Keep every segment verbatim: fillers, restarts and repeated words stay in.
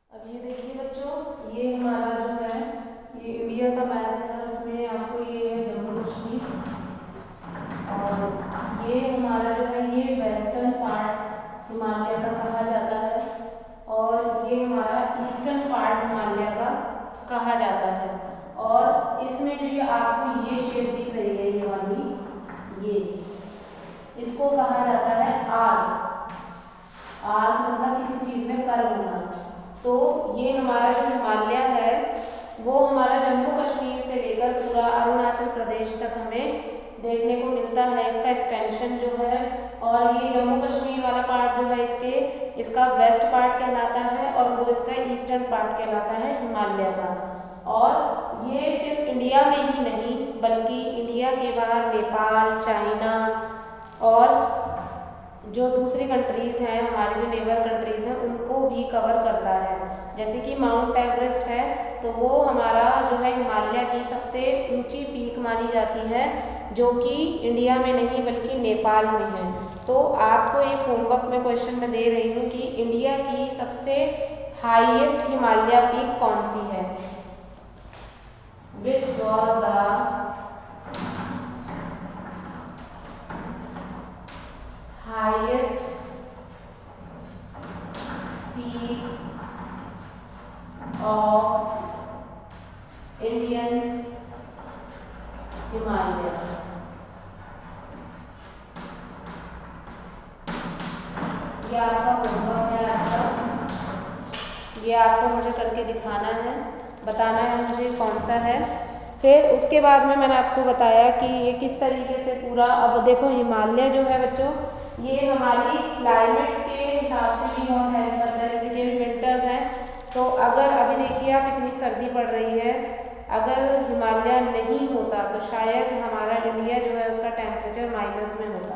अब ये देखिए बच्चों, ये हमारा जो है ये इंडिया का मैप है। उसमें आपको ये है जम्मू कश्मीर, और ये हमारा जो है ये वेस्टर्न पार्ट हिमालय का कहा जाता है, और ये हमारा ईस्टर्न पार्ट हिमालय का कहा जाता है। और इसमें जो ये आपको ये शेप दिख रही है, ये वाली, ये इसको कहा जाता है आर्क। आर्क मतलब किसी चीज़ में कर्व होना। तो ये हमारा जो हिमालय है वो हमारा जम्मू कश्मीर से लेकर पूरा अरुणाचल प्रदेश तक हमें देखने को मिलता है, इसका एक्सटेंशन जो है। और ये जम्मू कश्मीर वाला पार्ट जो है इसके इसका वेस्ट पार्ट कहलाता है, और वो इसका ईस्टर्न पार्ट कहलाता है हिमालय का। और ये सिर्फ इंडिया में ही नहीं बल्कि इंडिया के बाहर नेपाल, चाइना और जो दूसरी कंट्रीज़ हैं, हमारे जो नेबर कंट्रीज़ हैं, उनको भी कवर करता है। जैसे कि माउंट एवरेस्ट है तो वो हमारा जो है हिमालय की सबसे ऊंची पीक मानी जाती है, जो कि इंडिया में नहीं बल्कि नेपाल में है। तो आपको एक होमवर्क में क्वेश्चन में दे रही हूँ कि इंडिया की सबसे हाईएस्ट हिमालय पीक कौन सी है। Which was the highest peak of Indian Himalaya? ये आपका होमवर्क है आपका, ये आपको मुझे करके दिखाना है, बताना है मुझे कौन सा है। फिर उसके बाद में मैंने आपको बताया कि ये किस तरीके से पूरा, अब देखो हिमालय जो है बच्चों ये हमारी क्लाइमेट के हिसाब से भी बहुत हेल्प करता है। जैसे कि विंटर्स हैं तो अगर अभी देखिए आप इतनी सर्दी पड़ रही है, अगर हिमालय नहीं होता तो शायद हमारा इंडिया जो है उसका टेम्परेचर माइनस में होता।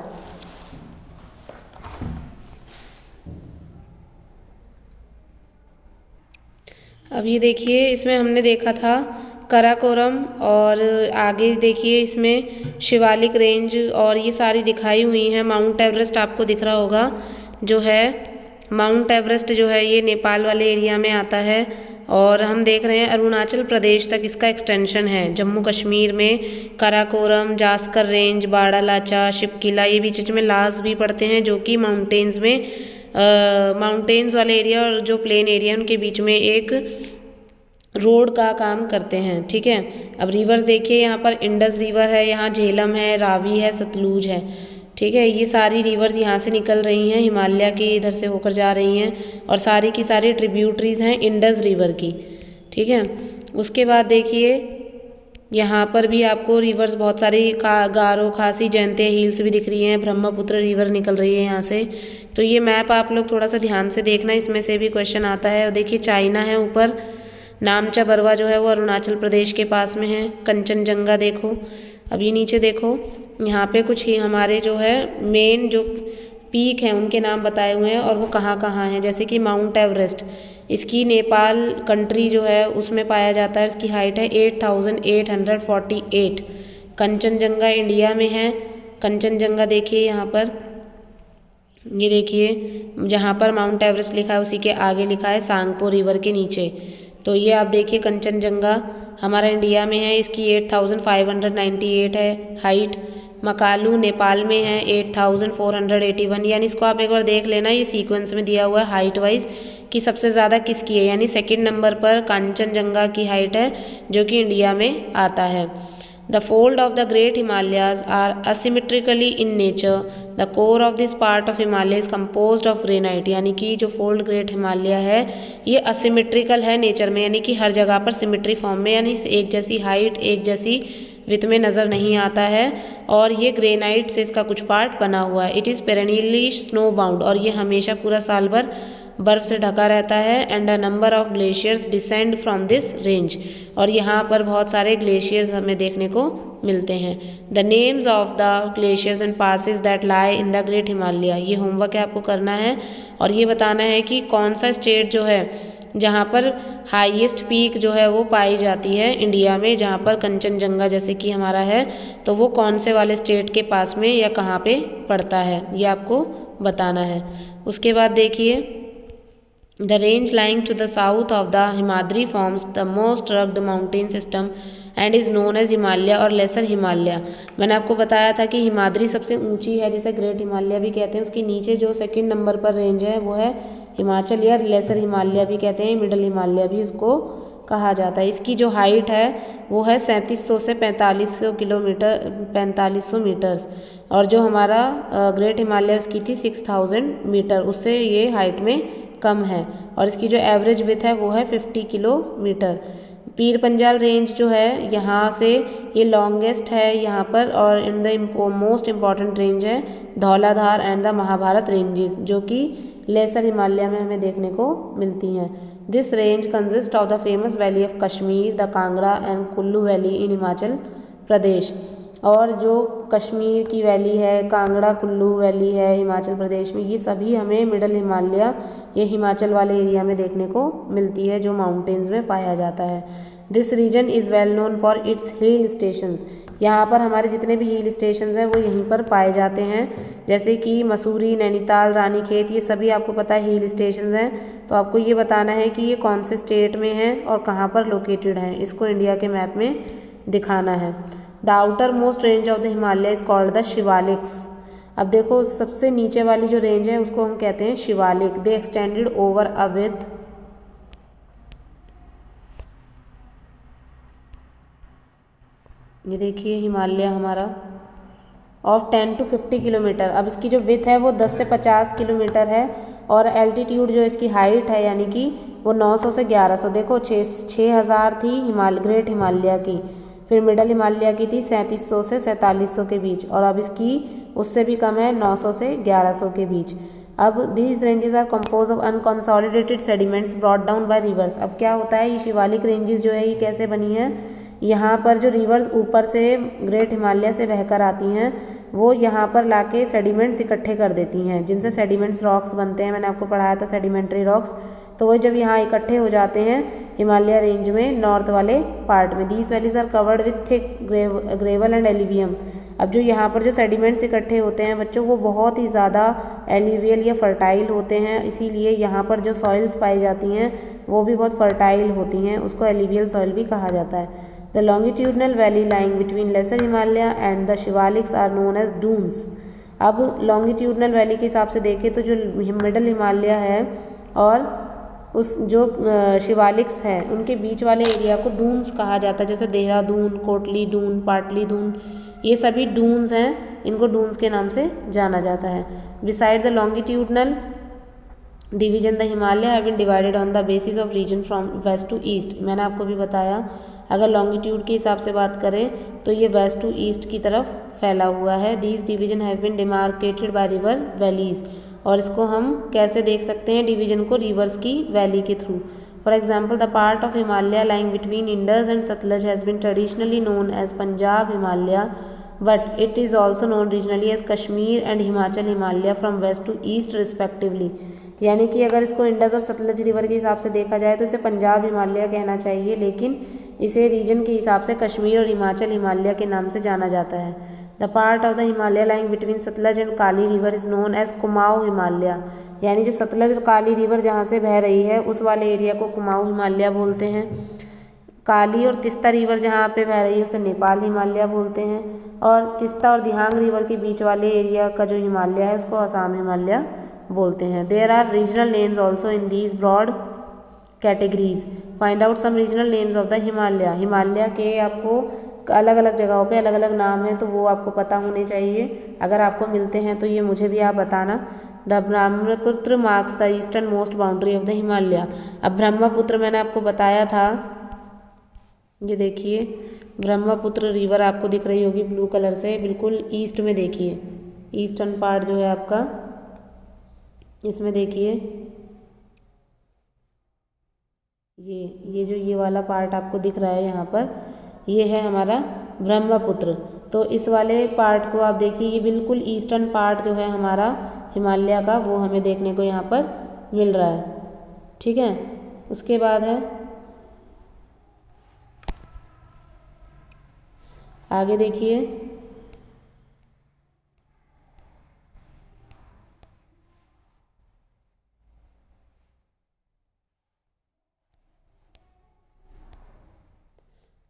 अब ये देखिए इसमें हमने देखा था काराकोरम, और आगे देखिए इसमें शिवालिक रेंज, और ये सारी दिखाई हुई हैं। माउंट एवरेस्ट आपको दिख रहा होगा जो है, माउंट एवरेस्ट जो है ये नेपाल वाले एरिया में आता है। और हम देख रहे हैं अरुणाचल प्रदेश तक इसका एक्सटेंशन है। जम्मू कश्मीर में काराकोरम, जास्कर रेंज, बाड़ालाचा, शिपकिला, ये बीच में लास भी पड़ते हैं जो कि माउंटेन्स में माउंटेन्स वाले एरिया और जो प्लेन एरिया उनके बीच में एक रोड का काम करते हैं। ठीक है, अब रिवर्स देखिए, यहाँ पर इंडस रिवर है, यहाँ झेलम है, रावी है, सतलुज है। ठीक है, ये सारी रिवर्स यहाँ से निकल रही हैं, हिमालय के इधर से होकर जा रही हैं, और सारी की सारी ट्रिब्यूटरीज हैं इंडस रिवर की। ठीक है, उसके बाद देखिए यहाँ पर भी आपको रिवर्स बहुत सारी का गारो, खासी, जयंतिया हिल्स भी दिख रही हैं, ब्रह्मपुत्र रिवर निकल रही है यहाँ से। तो ये मैप आप लोग थोड़ा सा ध्यान से देखना, इसमें से भी क्वेश्चन आता है। और देखिए चाइना है ऊपर, नामचा बरवा जो है वो अरुणाचल प्रदेश के पास में है, कंचनजंगा देखो। अभी नीचे देखो, यहाँ पे कुछ ही हमारे जो है मेन जो पीक हैं उनके नाम बताए हुए हैं, और वो कहाँ कहाँ हैं। जैसे कि माउंट एवरेस्ट, इसकी नेपाल कंट्री जो है उसमें पाया जाता है, इसकी हाइट है eight thousand eight hundred forty eight. Kanchenjunga India में है, कंचनजंगा देखिए यहाँ पर, ये देखिए जहाँ पर माउंट एवरेस्ट लिखा है उसी के आगे लिखा है सांगपो रिवर के नीचे। तो ये आप देखिए कंचनजंगा हमारा इंडिया में है, इसकी eight thousand five hundred ninety eight है हाइट। मकालू नेपाल में है eight thousand four hundred eighty one. यानी इसको आप एक बार देख लेना, ये सीक्वेंस में दिया हुआ है हाइट वाइज कि सबसे ज़्यादा किसकी है। यानी सेकंड नंबर पर कंचनजंगा की हाइट है जो कि इंडिया में आता है। The fold of the Great Himalayas are asymmetrically in nature. The core of this part of Himalaya is composed of granite. यानी कि जो फोल्ड ग्रेट हिमालय है ये असिमेट्रिकल है नेचर में, यानी कि हर जगह पर सिमेट्री फॉर्म में, यानी एक जैसी हाइट एक जैसी विथ में नज़र नहीं आता है। और ये ग्रेनाइट से इसका कुछ पार्ट बना हुआ है। It is perennially snow bound, और ये हमेशा पूरा साल भर बर्फ से ढका रहता है। And a number of glaciers descend from this range, और यहाँ पर बहुत सारे ग्लेशियर्स हमें देखने को मिलते हैं। The names of the glaciers and passes that lie in the great Himalaya, ये होमवर्क है आपको करना है। और ये बताना है कि कौन सा स्टेट जो है जहाँ पर हाईएस्ट पीक जो है वो पाई जाती है इंडिया में, जहाँ पर कंचनजंगा जैसे कि हमारा है, तो वो कौन से वाले स्टेट के पास में या कहाँ पे पड़ता है, ये आपको बताना है। उसके बाद देखिए The range lying to the south of the Himadri forms the most rugged mountain system and is known as Himalaya और लेसर हिमालय। मैंने आपको बताया था कि हिमाद्री सबसे ऊंची है जिसे ग्रेट हिमालय भी कहते हैं। उसके नीचे जो सेकंड नंबर पर रेंज है वो है हिमाचल या लेसर हिमालय भी कहते हैं, मिडल हिमालय भी उसको कहा जाता है। इसकी जो हाइट है वो है सैंतीस सौ से पैंतालीस सौ किलोमीटर पैंतालीस सौ मीटर्स, और जो हमारा ग्रेट हिमालय उसकी थी सिक्स थाउजेंड मीटर, उससे ये हाइट में कम है। और इसकी जो एवरेज विथ है वो है fifty kilometre. Pir Panjal range जो है यहाँ से ये लॉन्गेस्ट है यहाँ पर, और in the most important range है Dhauladhar and the Mahabharat ranges, जो कि लेसर हिमालय में हमें देखने को मिलती हैं। This range consist of the famous valley of Kashmir, the Kangra and Kullu valley in Himachal Pradesh. और जो कश्मीर की वैली है, कांगड़ा कुल्लू वैली है हिमाचल प्रदेश में, ये सभी हमें मिडल हिमालय, ये हिमाचल वाले एरिया में देखने को मिलती है जो माउंटेन्स में पाया जाता है। This region is well known for its hill stations. यहाँ पर हमारे जितने भी हिल स्टेशंस हैं वो यहीं पर पाए जाते हैं, जैसे कि मसूरी, नैनीताल, रानीखेत, ये सभी आपको पता है हिल स्टेशंस हैं। तो आपको ये बताना है कि ये कौन से स्टेट में है और कहाँ पर लोकेटेड हैं, इसको इंडिया के मैप में दिखाना है। The outer most range of the Himalaya is called the Shivaliks. अब देखो सबसे नीचे वाली जो रेंज है उसको हम कहते हैं Shivalik. They extended over a with ये देखिए हिमालय हमारा of ten to fifty kilometre. अब इसकी जो विथ है वो दस से पचास किलोमीटर है, और एल्टीट्यूड जो इसकी हाइट है यानी कि वो नौ सौ से ग्यारह सौ, देखो छः छः हज़ार थी हिमालय ग्रेट हिमालय की, फिर मिडल हिमालय की थी सैंतीस सौ से सैंतालीस सौ के बीच, और अब इसकी उससे भी कम है नौ सौ से ग्यारह सौ के बीच। अब these ranges are compose of unconsolidated sediments brought down by rivers. अब क्या होता है, ये शिवालिक रेंजेस जो है ये कैसे बनी है, यहाँ पर जो रिवर्स ऊपर से ग्रेट हिमालय से बहकर आती हैं वो यहाँ पर लाके सेडिमेंट्स इकट्ठे कर देती हैं, जिनसे सेडिमेंट्स रॉक्स बनते हैं। मैंने आपको पढ़ाया था सेडिमेंट्री रॉक्स। तो वो जब यहाँ इकट्ठे हो जाते हैं हिमालय रेंज में नॉर्थ वाले पार्ट में, these valleys are covered with thick gravel and alluvium. अब जो यहाँ पर जो सेडिमेंट्स इकट्ठे होते हैं बच्चों वो बहुत ही ज़्यादा एलिवियल या फर्टाइल होते हैं, इसीलिए यहाँ पर जो सॉइल्स पाई जाती हैं वो भी बहुत फर्टाइल होती हैं, उसको एलिवियल सॉइल भी कहा जाता है। The longitudinal valley lying between Lesser Himalaya and the Shivaliks are known as dunes। अब longitudinal valley के हिसाब से देखें तो जो मिडल हिमालय है और उस जो शिवालिक्स है उनके बीच वाले एरिया को डून्स कहा जाता है, जैसे देहरादून, कोटली दून, पाटली दून, ये सभी डून्स हैं, इनको डून्स के नाम से जाना जाता है। Beside the longitudinal division the Himalaya have been divided on the basis of region from west to east. मैंने आपको भी बताया अगर लॉन्गिट्यूड के हिसाब से बात करें तो ये वेस्ट टू ईस्ट की तरफ फैला हुआ है। These division have been demarcated by river valleys, और इसको हम कैसे देख सकते हैं डिवीजन को, रिवर्स की वैली के थ्रू। For example the part of Himalaya lying between Indus and Sutlej has been traditionally known as Punjab Himalaya, but it is also known regionally as Kashmir and Himachal Himalaya from west to east respectively. यानी कि अगर इसको इंडस और सतलज रिवर के हिसाब से देखा जाए तो इसे पंजाब हिमालय कहना चाहिए, लेकिन इसे रीजन के हिसाब से कश्मीर और हिमाचल हिमालय के नाम से जाना जाता है। The part of the Himalaya lying between Sutlej and Kali river is known as Kumaon Himalaya. यानी जो सतलज और काली रिवर जहाँ से बह रही है उस वाले एरिया को कुमाऊँ हिमालय बोलते हैं। काली और तिस्ता रिवर जहाँ पे बह रही है उसे नेपाल हिमालय बोलते हैं, और तिस्ता और दिहांग रिवर के बीच वाले एरिया का जो हिमालय है उसको असम हिमालय बोलते हैं। There are regional names also in these broad categories. Find out some regional names of the Himalaya. Himalaya के आपको अलग अलग जगहों पे अलग अलग नाम हैं, तो वो आपको पता होने चाहिए। अगर आपको मिलते हैं तो ये मुझे भी आप बताना। The Brahmaputra marks the eastern most boundary of the Himalaya. अब ब्रह्मपुत्र मैंने आपको बताया था, ये देखिए ब्रह्मपुत्र रिवर आपको दिख रही होगी ब्लू कलर से, बिल्कुल ईस्ट में देखिए, ईस्टर्न पार्ट जो है आपका, इसमें देखिए ये ये जो ये वाला पार्ट आपको दिख रहा है यहाँ पर, ये है हमारा ब्रह्मपुत्र। तो इस वाले पार्ट को आप देखिए, ये बिल्कुल ईस्टर्न पार्ट जो है हमारा हिमालय का वो हमें देखने को यहाँ पर मिल रहा है। ठीक है, उसके बाद है आगे देखिए,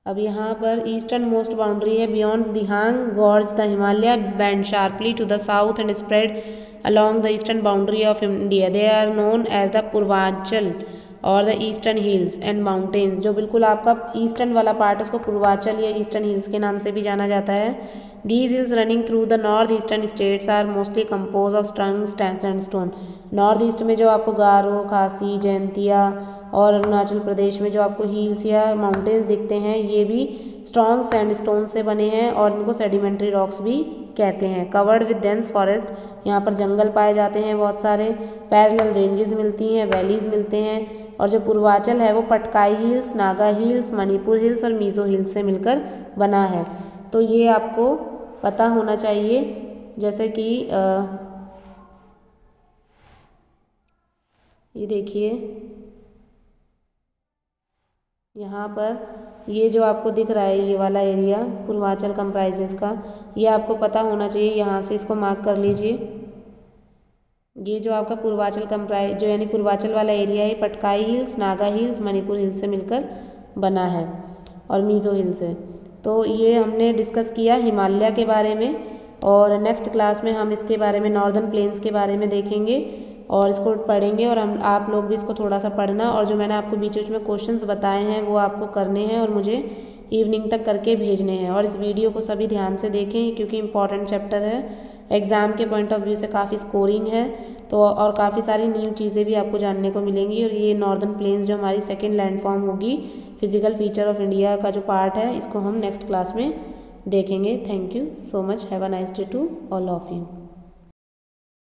अब यहाँ पर ईस्टर्न मोस्ट बाउंड्री है beyond Dihang gorge the Himalaya bend sharply to the south and spread along the eastern boundary of India. They are known as the Purvanchal और the eastern hills and mountains. जो बिल्कुल आपका ईस्टर्न वाला पार्ट है उसको पूर्वांचल या eastern hills के नाम से भी जाना जाता है। These hills running through the north eastern states are mostly compose of strong sandstone. North east में जो आपको गारो, खासी, जयंतिया और अरुणाचल प्रदेश में जो आपको हिल्स या माउंटेन्स दिखते हैं ये भी स्ट्रॉन्ग सैंडस्टोन से बने हैं और इनको सेडिमेंट्री रॉक्स भी कहते हैं। कवर्ड विद डेंस फॉरेस्ट, यहाँ पर जंगल पाए जाते हैं बहुत सारे। पैरेलल रेंजेस मिलती हैं, वैलीज मिलते हैं। और जो पूर्वांचल है वो Patkai hills, Naga hills, Manipur hills और मिजो हिल्स से मिलकर बना है। तो ये आपको पता होना चाहिए। जैसे कि आ, ये देखिए यहाँ पर ये जो आपको दिख रहा है ये वाला एरिया पूर्वांचल कंप्राइजेस का, ये आपको पता होना चाहिए। यहाँ से इसको मार्क कर लीजिए। ये जो आपका पूर्वांचल कंप्राइज जो यानी पूर्वांचल वाला एरिया है Patkai hills, Naga hills, Manipur hills से मिलकर बना है और मिजो हिल्स से। तो ये हमने डिस्कस किया हिमालय के बारे में और नेक्स्ट क्लास में हम इसके बारे में नॉर्दर्न प्लेन्स के बारे में देखेंगे और इसको पढ़ेंगे। और हम आप लोग भी इसको थोड़ा सा पढ़ना और जो मैंने आपको बीच बीच में क्वेश्चंस बताए हैं वो आपको करने हैं और मुझे इवनिंग तक करके भेजने हैं। और इस वीडियो को सभी ध्यान से देखें क्योंकि इम्पॉर्टेंट चैप्टर है, एग्ज़ाम के पॉइंट ऑफ व्यू से काफ़ी स्कोरिंग है। तो और काफ़ी सारी न्यू चीज़ें भी आपको जानने को मिलेंगी। और ये नॉर्दर्न प्लेन्स जो हमारी सेकेंड लैंडफॉर्म होगी, फिजिकल फीचर ऑफ इंडिया का जो पार्ट है, इसको हम नेक्स्ट क्लास में देखेंगे। Thank you so much. Have a nice day to all of you.